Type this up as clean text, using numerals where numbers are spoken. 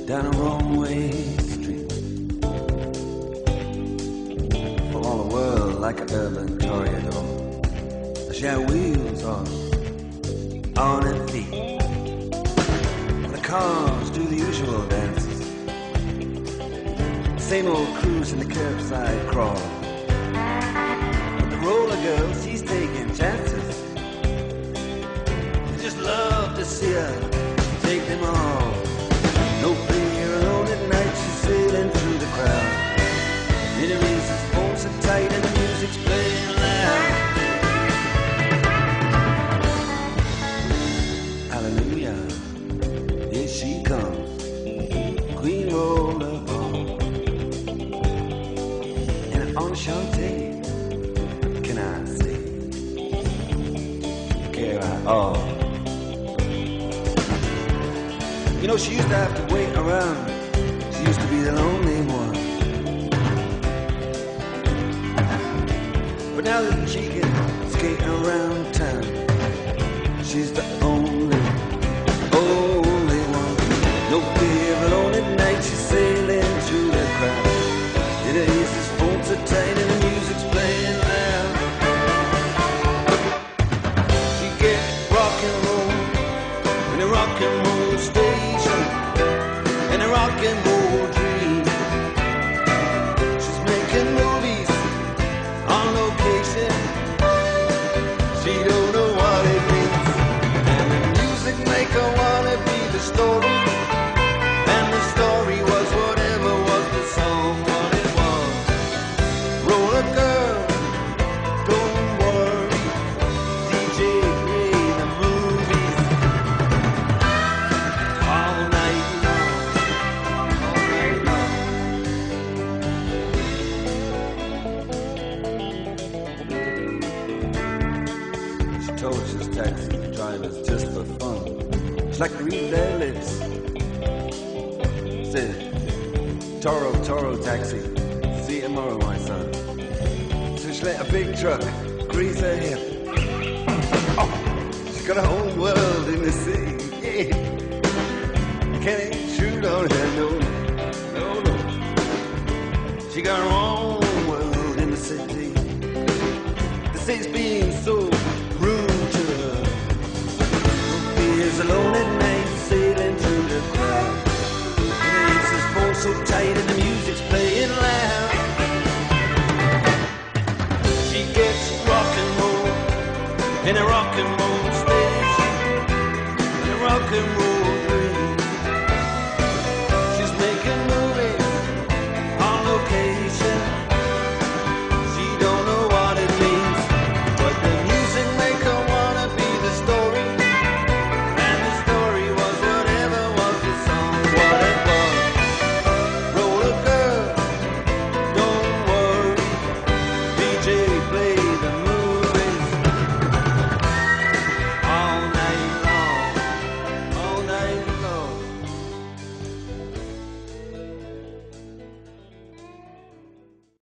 down a wrong-way street. For all the world like an urban toreador, she had wheels on her feet. And the cars do the usual dances, same old cruise in the curbside crawl. But the roller girl, she's taking chances. You just love to see her take them all. No fear, alone at night, she's sailing through the crowd. In her races, phones are tight and the music's playing loud. Hallelujah, here she comes, Queen Rollerball. And enchanté, can I say, care I all. You know, she used to have to wait around. She used to be the lonely one. But now that she can skate around town, she's the only one. No fear, alone at night, she's sailing through the crowd. In her ears, his phones are tight and the music's playing loud. She gets rock and roll in a rock and roll station, in a rock and roll dream. She's making movies on location. She don't know what it means. And the music make her wanna be the story. And the story was whatever was the song, what it was. Roller girl, don't worry. DJ play the movies all night long, all night long. She told us taxi drivers just for fun. She'd like to read their lips. Said, Toro taxi, see you tomorrow, my son. So she let a big truck grease her hip. Oh, she got her own world in the city, yeah. Can't shoot on her, no. She got her own world in the city. The city's being so rude to her. She is alone at night, sailing through the crowd. So tight and the music's playing loud. She gets rock and roll in a rock and roll station, in a rock and roll